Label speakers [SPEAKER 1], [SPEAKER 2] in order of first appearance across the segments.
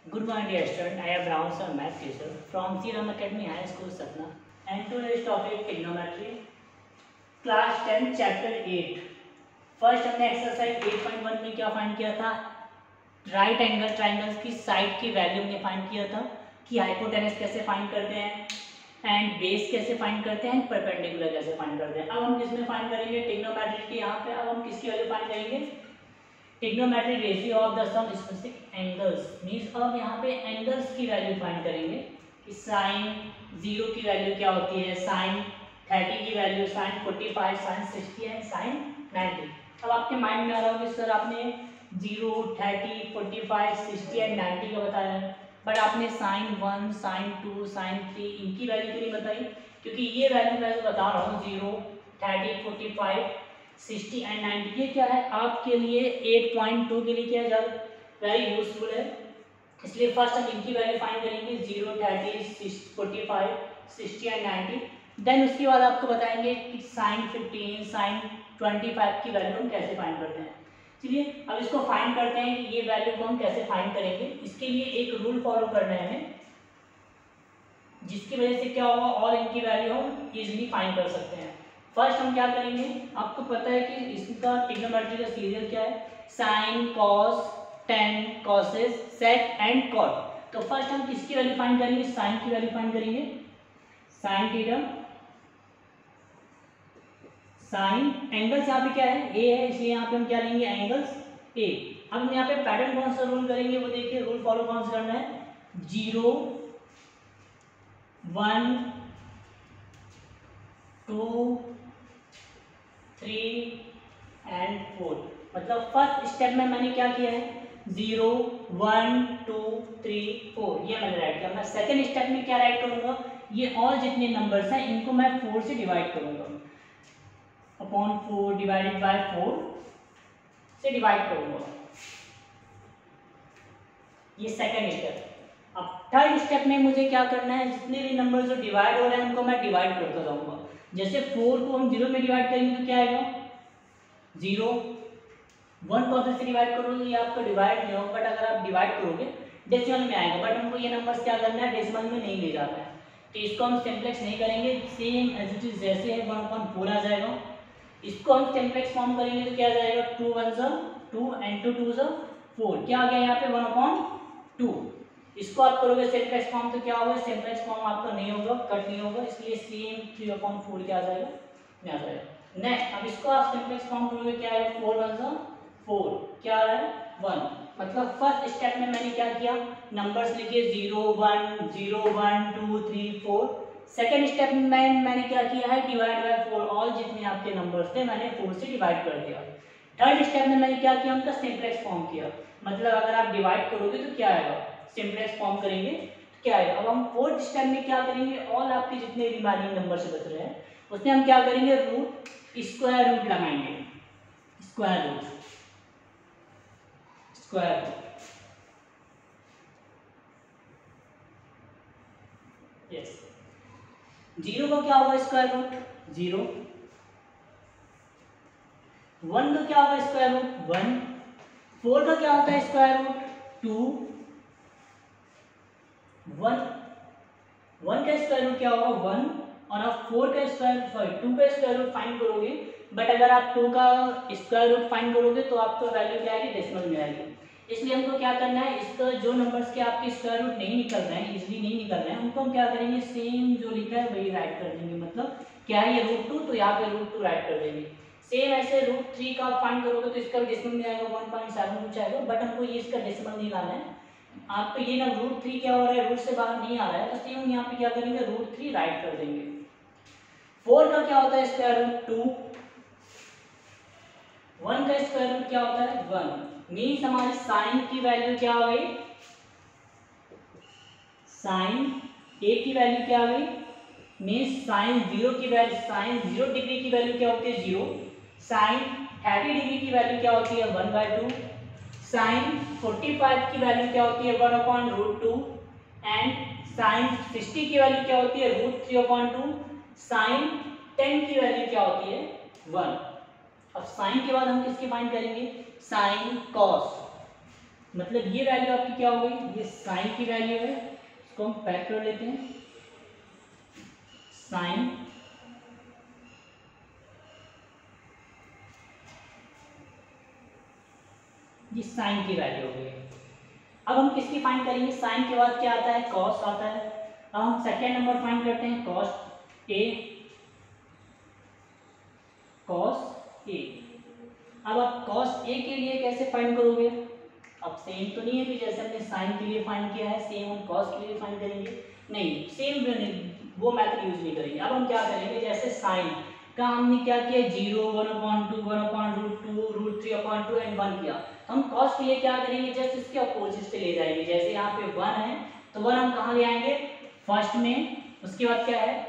[SPEAKER 1] Good morning, dear student. I am Rahul sir, math teacher from Seeram Academy High School, Satna. And today's topic trigonometry, class 10, chapter 8. First हमने exercise 8.1 में क्या find किया था? Right angle triangles की side की value हमने find किया था कि हाइपोटेनस कैसे फाइंड करते हैं एंड बेस कैसे फाइंड करते हैं एंड परपेंडिकुलर कैसे फाइंड करते हैं. अब हम किसमें फाइंड करेंगे? ट्रिग्नोमेट्री की. यहाँ पे अब हम किसकी वैल्यू फाइंड करेंगे? Trigonometry ratio of the some specific angles means अब यहाँ पे एंगल्स की वैल्यू फाइंड करेंगे कि साइन 0 की वैल्यू क्या होती है, साइन 30 की value, sine 45, sine 60 and sine 90. अब आपके माइंड में आ रहा होगा कि सर आपने 0, 30, 45, 60 एंड 90 का बताया है, बट आपने साइन 1, साइन 2, साइन 3 इनकी वैल्यू क्यों नहीं बताई? क्योंकि ये वैल्यू मैं बता रहा हूँ 0, 30, 45, 60 एंड 90 ये क्या है आपके लिए 8.2 के लिए क्या है वेरी यूजफुल है. इसलिए फर्स्ट हम इनकी वैल्यू फाइंड करेंगे 0, 30, 45, 60 एंड 90. देन उसके बाद आपको बताएंगे कि साइन 15, साइन 25 की वैल्यू हम कैसे फाइंड करते हैं. चलिए अब इसको फाइंड करते हैं कि ये वैल्यू को हम कैसे फाइंड करेंगे. इसके लिए एक रूल फॉलो करना है हमें जिसकी वजह से क्या होगा और इनकी वैल्यू हम इजीली फाइंड कर सकते हैं. फर्स्ट हम क्या करेंगे, आपको पता है कि इसका ट्रिग्नोमेट्री का सीरियल क्या है, sine, cos, tan, cosec, sec and cot. तो फर्स्ट हम किसकी वैल्यू फाइंड करेंगे? साइन की वैल्यू फाइंड करेंगे. साइन थीटा, साइन एंगल्स यहाँ पे क्या है, ए है, इसलिए यहाँ पे हम क्या लेंगे, एंगल्स ए. अब हम यहाँ पे पैटर्न कौन सा रूल करेंगे वो देखिए. रूल फॉलो कौन सा करना है, 0, 1, 2, 3 एंड 4. मतलब फर्स्ट स्टेप में मैंने क्या किया है, 0, 1, 2, 3, 4 ये मैंने राइट किया. मैं सेकंड स्टेप में क्या राइट करूंगा, ये और जितने नंबर्स हैं इनको मैं 4 से डिवाइड करूंगा, अपॉन 4 डिवाइडेड बाय 4 से डिवाइड करूंगा. ये सेकंड स्टेप. अब थर्ड स्टेप में मुझे क्या करना है, जितने भी नंबर जो डिवाइड हो रहे हैं उनको मैं डिवाइड करता जाऊंगा. जैसे 4 को हम 0 में डिवाइड करेंगे तो क्या आएगा 0. 1 को से डिवाइड करोगे ये आपका डिवाइड नहीं होगा, बट अगर आप डिवाइड करोगे डेसिमल में आएगा. बट हमको ये नंबर्स क्या करना है, डेसिमल में नहीं ले जाना है. तो इसको हम सिंप्लेक्स नहीं करेंगे, सेम एज इट इज जैसे है 1/4 आ जाएगा. इसको हम सिंप्लेक्स फॉर्म करेंगे तो क्या आ जाएगा, 2 1 2 एंड 2 2 4. क्या आ गया यहाँ पे 1/2. इसको आप करोगे सिंप्लेक्स फॉर्म तो क्या होगा, सिंप्लेक्स फॉर्म आपका नहीं होगा, कट नहीं होगा, इसलिए सेम 3/4 क्या आ जाएगा, नहीं आ जाएगा. नेक्स्ट अब इसको आप सिंप्लेक्स फॉर्म करोगे क्या आएगा, 4 1 4 क्या आ रहा है 1. मतलब फर्स्ट स्टेप में मैंने क्या किया, नंबर्स लिखे 0 1 0 1 2 3 4. सेकेंड स्टेप में मैंने क्या किया है, डिवाइड बाय 4. ऑल जितने आपके नंबर्स थे मैंने 4 से डिवाइड कर दिया. थर्ड स्टेप में मैंने क्या किया, उनका सिंप्लेक्स फॉर्म किया. मतलब अगर आप डिवाइड करोगे तो क्या आएगा, सिंप्लेक्स फॉर्म करेंगे तो क्या आएगा. अब हम फोर्थ स्टेप में क्या करेंगे, ऑल आपके जितने रिमाइनिंग नंबर से बच रहे हैं उसमें हम क्या करेंगे, रूट स्क्वायर रूट लगाएंगे. Square root, square root, yes. 0 का क्या होगा स्क्वायर रूट 0. 1 का क्या होगा स्क्वायर रूट 1. 4 का क्या होता है स्क्वायर रूट 2. 1 का स्क्वायर रूट क्या होगा 1. और आप 4 का स्क्वायर 2 का स्क्वायर रूट फाइंड करोगे, बट अगर आप 2 का स्क्वायर रूट फाइंड करोगे तो आपका वैल्यू क्या आएगी, डेसिमल में आएगी. इसलिए हमको क्या करना है, इसका जो नंबर्स के आपके स्क्वायर रूट नहीं निकल रहे हैं, इजीली नहीं निकल रहे हैं, उनको हम क्या करेंगे, सेम जो लिखा है वही राइट कर देंगे. मतलब क्या है ये √2 तो यहाँ पे √2 राइट कर देंगे. सेम ऐसे √3 का आप फाइंड करोगे तो इसका डेसिमल में आएगा 1.7 कुछ आएगा, बट हमको ये इसका डेसिमल नहीं लाना है. आपको ये ना √3 क्या हो रहा है, रूट से बाहर नहीं आ रहा है, तो सेम यहाँ पे क्या करेंगे, √3 राइट कर देंगे. 4 का क्या होता है स्क्वायर रूट 2. 1 का स्क्वायर रूट क्या होता है 1. मीन्स हमारी साइन की वैल्यू क्या आ गई, साइन ए की वैल्यू क्या आ गई, मीन्स साइन 0 की वैल्यू, साइन 0 डिग्री की वैल्यू क्या होती है 0. साइन 30 डिग्री की वैल्यू क्या होती है 1/2. साइन 45 की वैल्यू क्या होती है 1/√2. एंड साइन 60 की वैल्यू क्या होती है √3/2. साइन 10 की वैल्यू क्या होती है 1. अब साइन के बाद हम किसकी फाइंड करेंगे, साइन कॉस. मतलब ये वैल्यू आपकी क्या हो गई, ये साइन की वैल्यू है, इसको हम पैक कर लेते हैं, साइन ये साइन की वैल्यू हो गई। अब हम किसकी फाइंड करेंगे, साइन के बाद क्या आता है, कॉस आता है। अब हम सेकेंड नंबर फाइंड करते हैं, कॉस ए, कॉस ए। अब आप कॉस ए के लिए कैसे फाइंड करोगे, अब सेम तो नहीं है कि जैसे हमने साइन के लिए फाइंड किया है सेम हम कॉस के लिए फाइंड करेंगे, नहीं सेम वो मेथड यूज नहीं करेंगे। अब हम क्या करेंगे, जैसे साइन का हमने क्या किया, 0, 1/2, 1/√2, √3/2 एंड 1 किया, तो हम कॉस के लिए क्या करेंगे, जस्ट इसके अपोजिट से ले जाएंगे। जैसे यहाँ पे 1 है तो 1 हम कहाँ ले आएंगे, फर्स्ट में, उसके बाद क्या है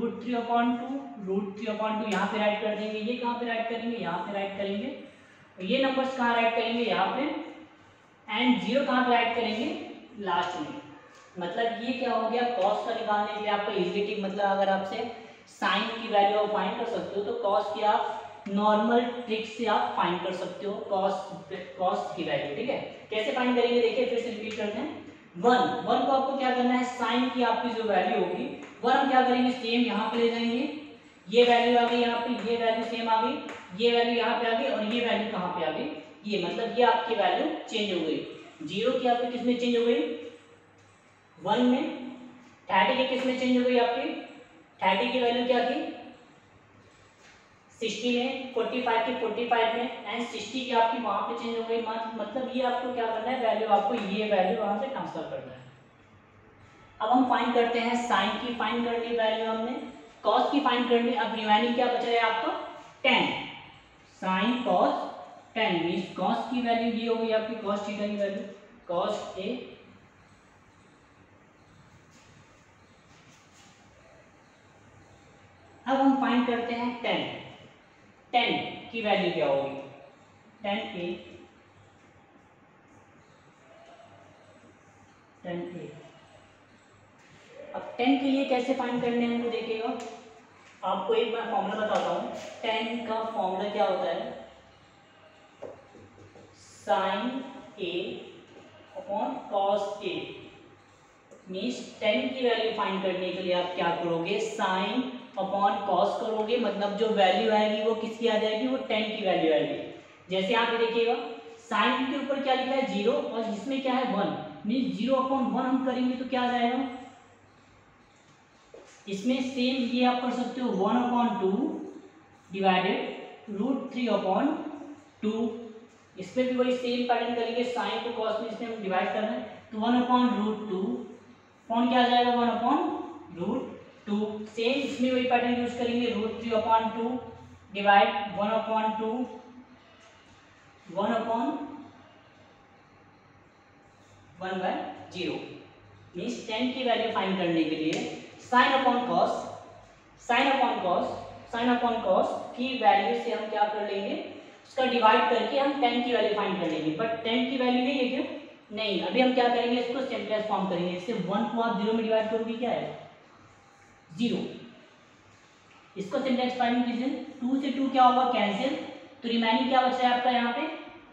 [SPEAKER 1] √3/2 यहाँ पे राइट कर देंगे, ये कहाँ पे राइट करेंगे, यहाँ पे राइट करेंगे, ये नंबर्स कहाँ राइट करेंगे, यहाँ पे, एंड 0 कहाँ पे राइट करेंगे, लास्ट में। मतलब ये क्या हो गया, कॉस का निकालने के लिए आपका इजी टिप, मतलब अगर आपसे साइन की वैल्यू आप फाइंड कर सकते हो तो कॉस की आप नॉर्मल ट्रिक से आप फाइंड कर सकते हो कॉस की वैल्यू, ठीक है। कैसे फाइंड करेंगे, देखिए फिर से रिपीट करते हैं। 1 को आपको क्या करना है, साइन की आपकी जो वैल्यू होगी 1 हम क्या करेंगे, सेम यहाँ पे ले जाएंगे, ये वैल्यू आ गई यहाँ पे, ये वैल्यू सेम आ गई, ये वैल्यू यहाँ पे आ गई, और ये वैल्यू कहाँ पे आ गई, ये, मतलब ये आपकी वैल्यू चेंज हो गई। 0 की आपकी किसमें चेंज हो गई, 1 में। 30 की किसमें चेंज हो गई आपकी, 30 की वैल्यू क्या थी, 60 में, 45 की 45 में, एंड 60 की आपकी वहां पे चेंज हो गई। मतलब ये आपको क्या करना है, वैल्यू आपको ये वैल्यू वहां से ट्रांसफर करना है। अब हम फाइंड करते हैं, साइन की फाइंड कर ली वैल्यू हमने, कॉस की फाइंड कर ली, अब रिमेनिंग क्या बच रहा है आपका, 10, साइन कॉस 10 मींस कॉस की वैल्यू ये हो गई आपकी, कॉस थीटा की वैल्यू, कॉस ए। अब हम फाइंड करते हैं 10 की वैल्यू क्या होगी, 10a, 10a। अब 10 के लिए कैसे फाइंड करने हैं हमको देखिएगा, आपको एक बार फॉर्मूला बताता हूँ। 10 का फॉर्मूला क्या होता है, sine a upon cos a, means 10 की वैल्यू फाइंड करने के लिए आप क्या करोगे, साइन अपॉन कॉस करोगे, मतलब जो वैल्यू आएगी वो किसकी आ जाएगी, वो 10 की वैल्यू आएगी। जैसे यहाँ पे देखिएगा, साइन के ऊपर क्या लिखा है 0, और जिसमें क्या है 1, मीन्स 0/1 हम करेंगे तो क्या आ जाएगा, इसमें सेम ये आप कर सकते हो 1/2 डिवाइडेड √3/2, इसमें भी वही सेम पैटर्न करेंगे, साइन को कॉस में इसमें हम डिवाइड कर रहे हैं तो 1/√2 अपॉन क्या आ जाएगा, 1/√2, सेम इसमें वही पैटर्न यूज करेंगे, √3/2 डिवाइड 1/2 1/0, मीन्स 10 की वैल्यू फाइंड करने के लिए साइन अपॉन कॉस की वैल्यू से हम क्या कर लेंगे, उसका डिवाइड करके हम 10 की वैल्यू फाइंड कर लेंगे। बट 10 की वैल्यू नहीं है क्या, नहीं, अभी हम क्या करेंगे, इसको सिंपलेस्ट फॉर्म करेंगे। इससे 1 को आप 0 में डिवाइड करोगे क्या है, 0, इसको सिंपलेस्ट फाइंड कीजिए, 2 से 2 क्या होगा, कैंसिल, तो रिमेनिंग क्या बचा है आपका यहाँ पे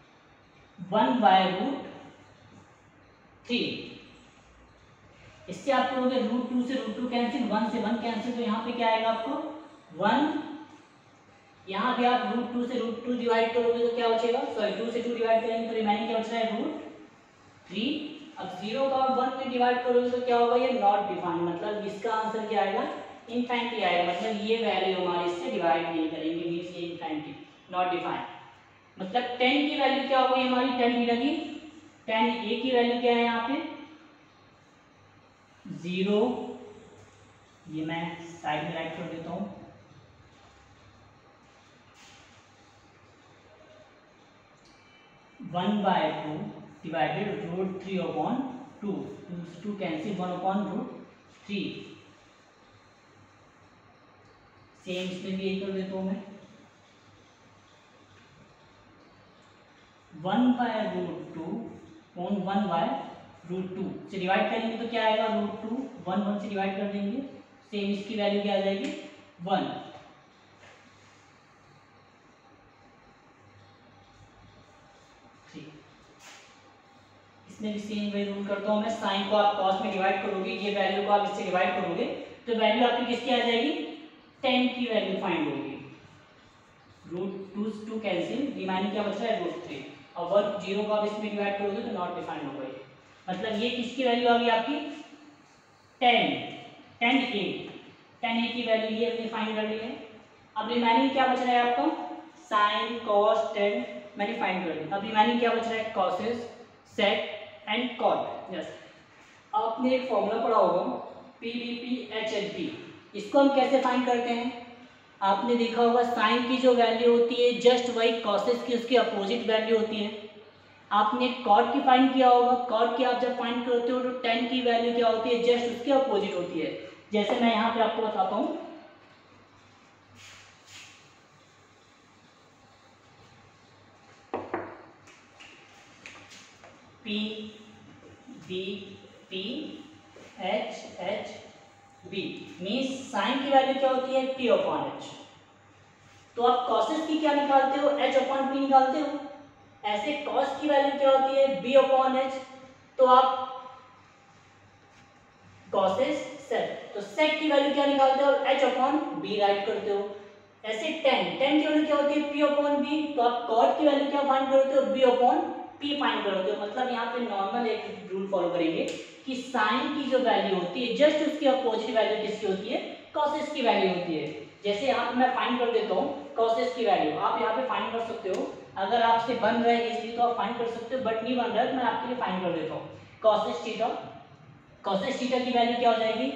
[SPEAKER 1] 1/√3। इससे आप करोगे √2 से √2 कैंसिल, 1 से 1 कैंसिल, तो यहाँ पे क्या आएगा आपको 1, यहाँ भी आप √2 से √2 डिवाइड करोगे तो क्या बचेगा, सॉरी 2 से 2 डिवाइड करेंगे तो रिमेनिंग क्या बच रहा है √3। अब 0 का 1 में डिवाइड करोगे तो क्या होगा, ये नॉट डिफाइंड, मतलब इसका आंसर क्या आएगा, इनफाइनिटी आएगा, मतलब ये वैल्यू हमारे इससे डिवाइड नहीं करेंगे, मींस ये इनफाइनिटी, नॉट डिफाइंड। मतलब 10 की वैल्यू क्या हो गई हमारी, 10 थीटा की, 10a की वैल्यू क्या है यहाँ पे 0, ये मैं साइड में राइट कर देता हूँ, 1/2 डिवाइडेड √3/2, 2 कैंसिल, 1/√3, सेम इसमें भी यही कर देता हूँ मैं, 1/√2 ऑन 1/√2 से डिवाइड करेंगे तो क्या आएगा, √2, 1 से डिवाइड कर देंगे, सेम इसकी वैल्यू क्या आ जाएगी 1। इसमें भी सेम वही रूल करता हूँ मैं, साइन को आप कॉस में डिवाइड करोगे, ये वैल्यू को आप इससे डिवाइड करोगे तो वैल्यू आपकी किसकी आ जाएगी, 10 की वैल्यू फाइंड होगी। रूट 2 कैंसिल, रिमाइनिंग क्या बच रहा है √3, और 1 0 को आप इसमें डिवाइड करोगे तो नॉट डिफाइंड होगा ये, मतलब ये किसकी वैल्यू आ गई आपकी 10 a की वैल्यू ये हमने फाइंड कर ली है। अब रिमाइनिंग क्या बच रहा है आपका, साइन कॉस टेन मैंने फाइंड कर ली। अब रिमाइनिंग क्या बच रहा है, cosec sec and cot. Yes, आपने एक फॉर्मूला पढ़ा होगा PVP, इसको हम कैसे फाइंड करते हैं, आपने देखा होगा साइन की जो वैल्यू होती है जस्ट वही कॉसेस की उसकी अपोजिट वैल्यू होती है। आपने कॉट की फाइंड किया होगा, कॉट की आप जब फाइंड करते हो तो 10 की वैल्यू क्या होती है, जस्ट उसके अपोजिट होती है। जैसे मैं यहाँ पे आपको बताता हूँ, PVP मीन्स साइन की वैल्यू क्या होती है P/H। तो आप कॉसेस की क्या निकालते हो, H/P निकालते हो। ऐसे कॉस की वैल्यू क्या होती है B/H, तो आप कॉसेस सेक, तो सेक की वैल्यू क्या निकालते हो, H/B राइट करते हो। ऐसे टेन की वैल्यू क्या होती है P/B, तो आप कॉट की वैल्यू क्या फाइंड करते हो B/P फाइंड करते हो। मतलब यहाँ पे नॉर्मल एक रूल फॉलो करेंगे कि साइन की जो वैल्यू होती है जस्ट उसकी अपोजिट वैल्यू किसकी होती है, कॉसेस की वैल्यू होती है। जैसे यहाँ पे मैं फाइंड कर देता हूँ कॉसेस की वैल्यू, आप यहाँ पे फाइंड कर सकते हो, अगर आपसे बन रहा है इसलिए तो आप फाइंड कर सकते हो, बट नहीं बन रहा है तो मैं आपके लिए फाइंड कर देता हूँ। कॉसेस थीटा की वैल्यू क्या हो जाएगी,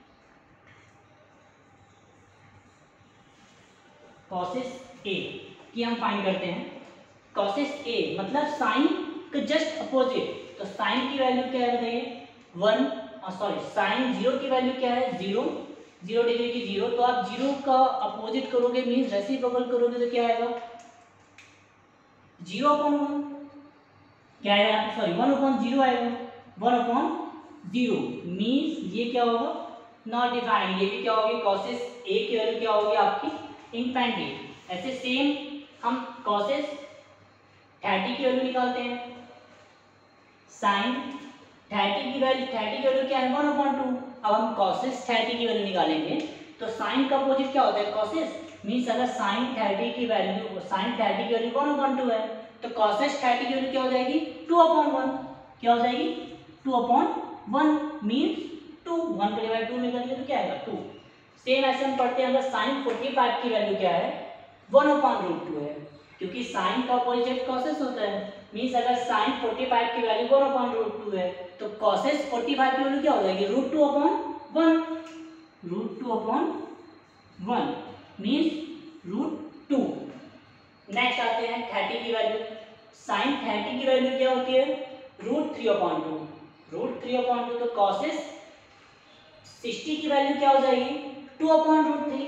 [SPEAKER 1] कॉसेस ए की हम फाइंड करते हैं। कॉसेस ए मतलब साइन का जस्ट अपोजिट, तो साइन की वैल्यू क्या है बताइए 1, सॉरी साइन 0 की वैल्यू क्या है 0 डिग्री की 0, तो आप 0 का अपोजिट करोगे मीन्स रेसिप्रोकल करोगे तो क्या आएगा 0/1, क्या आएगा सॉरी 1/0 आएगा, 1/0 मीन्स ये क्या होगा नॉट डिफाइंड, ये भी क्या होगी कॉसेस ए की वैल्यू क्या होगी आपकी इनफिनिटी। ऐसे सेम हम कॉसेस 30 की वैल्यू निकालते हैं, साइन 30 की वैल्यू क्या है 1/2। अब हम कॉसेस 30 की वैल्यू निकालेंगे तो साइन का अपोजिट क्या होता है कॉसेस, मीन्स अगर साइन 30 की वैल्यू 1/2 है तो कॉसेस 30 की वैल्यू क्या हो जाएगी 2/1, क्या हो जाएगी 2/1 मीन्स 2, 1 का डिवाइड 2 में करेंगे तो क्या आएगा 2। सेम ऐसे हम पढ़ते हैं अगर साइन 45 की वैल्यू क्या है 1/√2 है, क्योंकि साइन का अपोजिट कॉसेस होता है, मीन्स अगर साइन 45 की वैल्यू 1/√2 है तो कॉसेस 45 की वैल्यू क्या हो जाएगी √2/1, √2/1 मीन्स √2। नेक्स्ट आते हैं 30 की वैल्यू, साइन 30 की वैल्यू क्या होती है √3/2, तो कॉसेस 60 की वैल्यू क्या हो जाएगी 2/√3,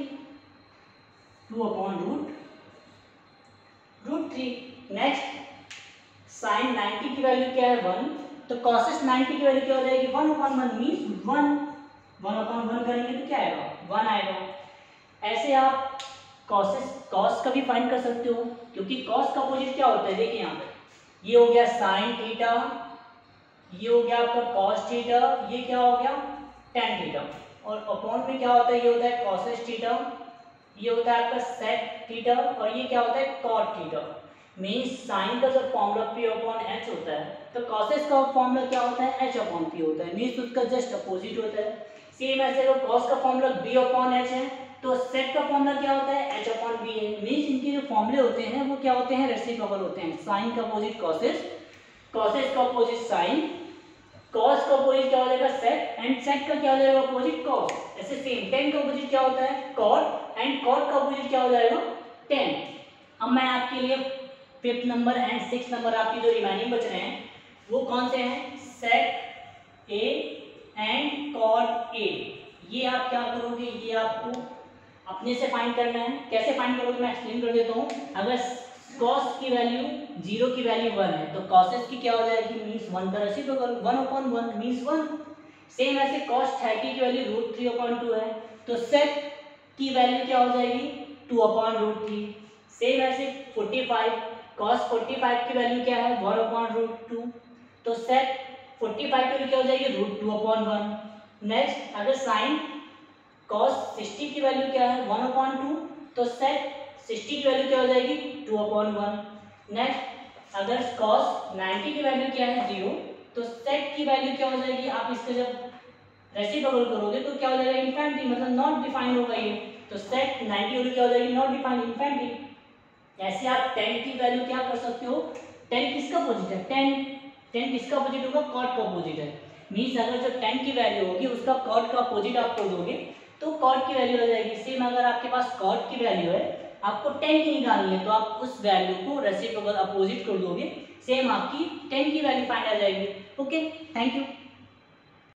[SPEAKER 1] नेक्स्ट साइन 90 की वैल्यू क्या है 1, तो कॉसेस 90 की वैल्यू क्या हो जाएगी 1/1 मीन्स 1/1 करेंगे तो क्या आएगा 1 आएगा। ऐसे आप कॉस का भी फाइंड कर सकते हो, क्योंकि कॉस का अपोजिट क्या होता है देखिए यहाँ पे ये हो गया साइन थीटा, ये हो गया आपका कॉस थीटा, ये क्या हो गया टेन थीटा, और अपॉन में क्या होता है ये होता है कॉसेस थीटा, ये होता है आपका सेक थीटा, और ये क्या होता है कॉट थीटा। मीन्स साइन का जब फॉर्मूला P/H होता है तो कॉसेस का फॉर्मूला क्या होता है H/P होता है, मीन्स उसका जस्ट अपोजिट होता है। सेम ऐसे अगर कॉस का फॉर्मूला B/H है तो सेक का फॉर्मूला क्या होता है H/B है, मीन्स इनके जो फॉर्मूले होते हैं वो क्या होते हैं रेसिप्रोकल होते हैं। साइन का अपोजिट कॉसेस, कॉसेस का अपोजिट साइन, कॉस का अपोजिट क्या हो जाएगा सेक, एंड सेक का क्या हो जाएगा अपोजिट कॉस। ऐसे सेम टेन का अपोजिट क्या होता है कॉट, एंड कॉट का अपोजिट क्या हो जाएगा टेन। अब मैं आपके लिए 5th number and 6th number आपकी जो रिमाइनिंग बच रहे हैं वो कौन से हैं सेक ए एंड कॉट ए। ये आप क्या करोगे, ये आपको अपने से फाइंड करना है। कैसे फाइंड करोगे मैं एक्सप्लेन कर देता हूँ। अगर कॉस की वैल्यू 0 की वैल्यू 1 है तो कॉसेस की क्या हो जाएगी मीन्स 1 का रेसिप्रोकल 1/1 मीन्स 1। सेम ऐसे कॉस 30 की वैल्यू √3/2 है तो सेक की वैल्यू क्या हो जाएगी 2/√3। सेम ऐसे 45 कॉस 45 की वैल्यू क्या है 1/√2, तो सेक 45 की वैल्यू क्या हो जाएगी √2/1। नेक्स्ट अगर साइन cos 60 की वैल्यू क्या है 1/2, तो सेक 60 की वैल्यू क्या हो जाएगी 2/1। नेक्स्ट अगर cos 90 की वैल्यू क्या है 0, तो सेक की वैल्यू क्या हो जाएगी, आप इसका जब रेसिप्रोकल करोगे तो क्या हो जाएगा इन्फिनिटी, मतलब नॉट डिफाइंड होगा ये, तो सेक 90 की वैल्यू क्या हो जाएगी नॉट डिफाइंड इन्फिनिटी। ऐसे आप tan की वैल्यू क्या कर सकते हो, tan किसका अपोजिट है, tan किसका अपोजिट होगा cot का अपोजिट है। मींस अगर जो tan की वैल्यू होगी उसका cot का अपोजिट आप कर दोगे तो cot की वैल्यू हो जाएगी। सेम अगर आपके पास cot की वैल्यू है, आपको tan की निकालनी है, तो आप उस वैल्यू को रेसिप्रोकल अपोजिट कर दोगे, सेम आपकी tan की वैल्यू फाइंड आ जाएगी। Okay, thank you.